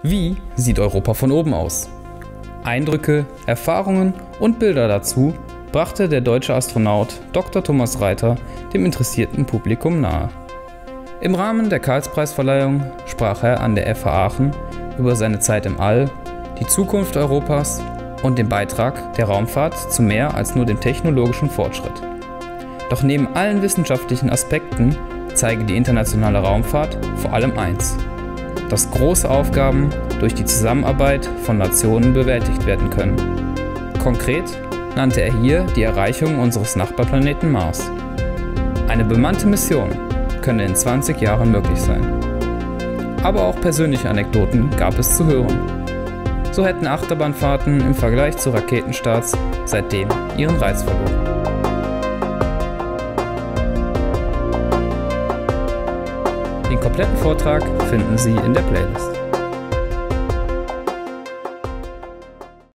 Wie sieht Europa von oben aus? Eindrücke, Erfahrungen und Bilder dazu brachte der deutsche Astronaut Dr. Thomas Reiter dem interessierten Publikum nahe. Im Rahmen der Karlspreisverleihung sprach er an der FH Aachen über seine Zeit im All, die Zukunft Europas und den Beitrag der Raumfahrt zu mehr als nur dem technologischen Fortschritt. Doch neben allen wissenschaftlichen Aspekten zeige die internationale Raumfahrt vor allem eins: dass große Aufgaben durch die Zusammenarbeit von Nationen bewältigt werden können. Konkret nannte er hier die Erreichung unseres Nachbarplaneten Mars. Eine bemannte Mission könne in 20 Jahren möglich sein. Aber auch persönliche Anekdoten gab es zu hören. So hätten Achterbahnfahrten im Vergleich zu Raketenstarts seitdem ihren Reiz verloren. Den kompletten Vortrag finden Sie in der Playlist.